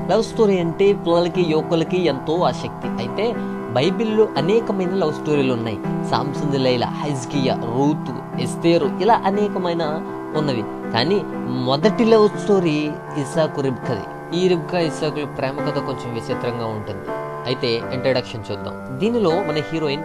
Love story అంటే పిల్లలకి యువకులకి ఎంతో ఆసక్తి. అయితే బైబిల్లో అనేకమైన లవ్ స్టోరీలు ఉన్నాయి. Samson, Delilah, Hezekiah, Ruth, Esther, ఇలా అనేకమైన ఉన్నవి. కానీ మొదటి లవ్ స్టోరీ ఇస్సాకు, రిబ్కాది. ఈ రిబ్కా ఇస్సాకుల ప్రేమ కథ కొంచెం విచిత్రంగా ఉంటుంది. అయితే ఇంట్రడక్షన్ చూద్దాం. దీనిలో మన హీరోయిన్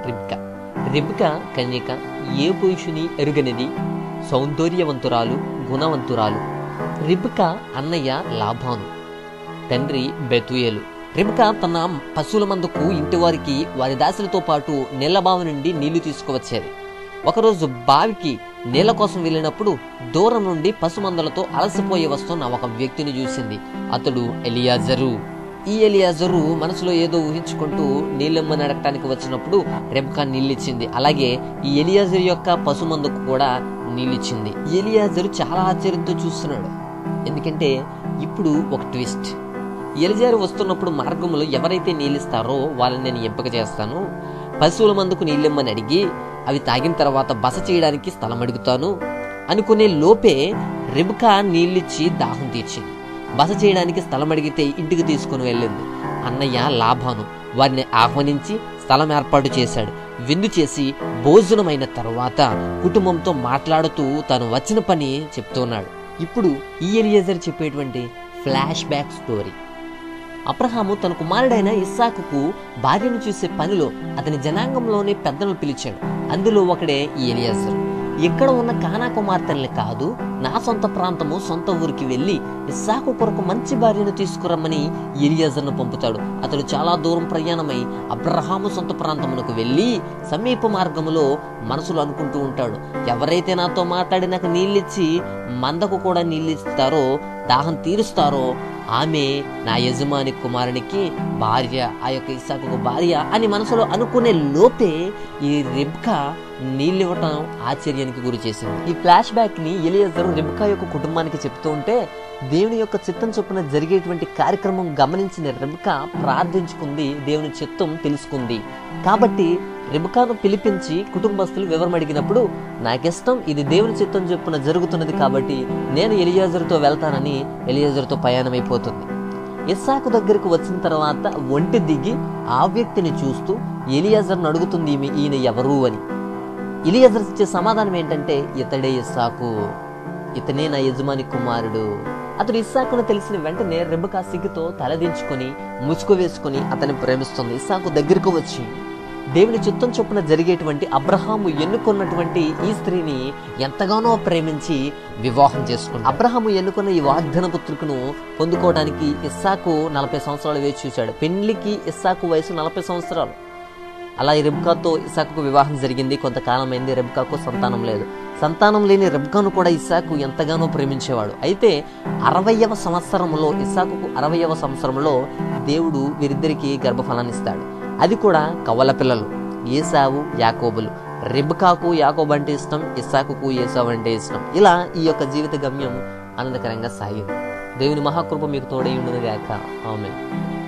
రిబ్కా కన్యక, ఏ పురుషుని ఎరుగనిది, సౌందర్యవంతురాలు, గుణవంతురాలు. రిబ్కా అన్నయ్య లాబాను, తండ్రి బెతూయేలు. రిబ్కా తన పశువుల మందకు ఇంటి వారికి వారి దాసులతో పాటు నీళ్ల బావి నుండి నీళ్లు తీసుకువచ్చేది. ఒకరోజు బావికి నీళ్ల కోసం వెళ్ళినప్పుడు దూరం నుండి పశుమందలతో అలసిపోయి వస్తున్న ఒక వ్యక్తిని చూసింది. అతడు ఎలియాజరు. ఈ ఎలియాజరు మనసులో ఏదో ఊహించుకుంటూ నీళ్ళెమ్మని అడగటానికి వచ్చినప్పుడు రిబ్కా నీళ్ళిచ్చింది. అలాగే ఈ ఎలియాజరు యొక్క పశుమందుకు కూడా నీళ్ళిచ్చింది. ఎలియాజరు చాలా ఆశ్చర్యంతో చూస్తున్నాడు. ఎందుకంటే ఇప్పుడు ఒక ట్విస్ట్. ఎలియాజరు వస్తున్నప్పుడు మార్గంలో ఎవరైతే నీళ్ళిస్తారో వాళ్ళని నేను ఎంపిక చేస్తాను. పశువుల మందుకు నీళ్ళెమ్మని అడిగి అవి తాగిన తర్వాత బస చేయడానికి స్థలం అడుగుతాను అనుకునే లోపే రిబ్కా నీళ్ళిచ్చి దాహం తీర్చింది. బస చేయడానికి స్థలం అడిగితే ఇంటికి తీసుకుని వెళ్ళింది. అన్నయ్య లాబాను వారిని ఆహ్వానించి స్థలం ఏర్పాటు చేశాడు. విందు చేసి భోజనమైన తర్వాత కుటుంబంతో మాట్లాడుతూ తను వచ్చిన పని చెప్తున్నాడు. ఇప్పుడు ఈ ఎలియాజరు చెప్పేటువంటి ఫ్లాష్ బ్యాక్ స్టోరీ. అబ్రహాము తన కుమారుడైన ఇస్సాకుకు భార్యను చూసే పనిలో అతని జనాంగంలోని పెద్దలను పిలిచాడు. అందులో ఒకడే ఈ ఎలియాజరు. ఇక్కడ ఉన్న కానా కుమార్తెల్ని కాదు, నా సొంత ప్రాంతము, సొంత ఊరికి వెళ్ళి ఇస్సాకు కొరకు మంచి భార్యను తీసుకురమ్మని ఎలియాజరును పంపుతాడు. అతడు చాలా దూరం ప్రయాణమై అబ్రహాము సొంత ప్రాంతమునకు వెళ్ళి సమీప మార్గములో మనసులో అనుకుంటూ ఉంటాడు, ఎవరైతే నాతో మాట్లాడి నాకు నీళ్ళిచ్చి మందకు కూడా నీళ్ళిస్తారో, దాహం తీరుస్తారో ఆమె నా యజమాని కుమారునికి భార్య, ఆ యొక్క ఇస్సాకుకు భార్య అని మనసులో అనుకునే లోపే ఈ రిబ్కా నీళ్ళివ్వటం ఆశ్చర్యానికి గురి చేసింది. ఈ ఫ్లాష్ బ్యాక్ ని ఎలియాజరు రిబ్కా యొక్క కుటుంబానికి చెప్తూ ఉంటే దేవుని యొక్క చిత్తం చొప్పున జరిగేటువంటి కార్యక్రమం గమనించిన రిబ్కా ప్రార్థించుకుంది, దేవుని చిత్తం తెలుసుకుంది. కాబట్టి రిబ్కాను పిలిపించి కుటుంబస్తులు వివరం అడిగినప్పుడు, నాకిష్టం ఇది దేవుని చిత్తం చొప్పున జరుగుతున్నది కాబట్టి నేను ఎలియాజరుతో వెళ్తానని ఎలియాజరుతో ప్రయాణమైపోతుంది. ఇస్సాకు దగ్గరకు వచ్చిన తర్వాత ఒంటి దిగి ఆ వ్యక్తిని చూస్తూ ఎలియాజరును అడుగుతుంది, ఈయన ఎవరు అని. ఎలియాజరు ఇచ్చే సమాధానం ఏంటంటే, ఇతడే ఇస్సాకు, ఇతనే నా యజమాని కుమారుడు. అతడు ఇస్సాకును తెలిసిన వెంటనే రిబ్కా సిగ్గుతో తలదించుకొని ముసుగు వేసుకొని అతన్ని ప్రేమిస్తుంది. ఇస్సాకు దగ్గరకు వచ్చి దేవుని చిత్తం చొప్పున జరిగేటువంటి అబ్రహాము ఎన్నుకున్నటువంటి ఈ స్త్రీని ఎంతగానో ప్రేమించి వివాహం చేసుకుంది. అబ్రహాము ఎన్నుకున్న ఈ వాగ్దాన పుత్రికను పొందుకోవడానికి ఇస్సాకు 40 సంవత్సరాలు వేచి చూశాడు. పెళ్లికి ఇస్సాకు వయసు 40 సంవత్సరాలు. అలా ఈ రిబ్కాతో ఇస్సాకుకు వివాహం జరిగింది. కొంతకాలం అయింది. రిబ్కాకు సంతానం లేదు. సంతానం లేని రిబ్కాను కూడా ఇస్సాకు ఎంతగానో ప్రేమించేవాడు. అయితే 60వ సంవత్సరంలో, ఇస్సాకుకు 60వ సంవత్సరంలో దేవుడు వీరిద్దరికి గర్భఫలాన్ని ఇస్తాడు. అది కూడా కవల పిల్లలు, ఏసావు, యాకోబులు. రిబ్కాకు యాకోబు అంటే ఇష్టం, ఇస్సాకుకు ఏసావు అంటే ఇష్టం. ఇలా ఈ యొక్క జీవిత గమ్యం ఆనందకరంగా సాగింది. దేవుని మహాకృప మీకు తోడై ఉండును గాక. ఆమేన్.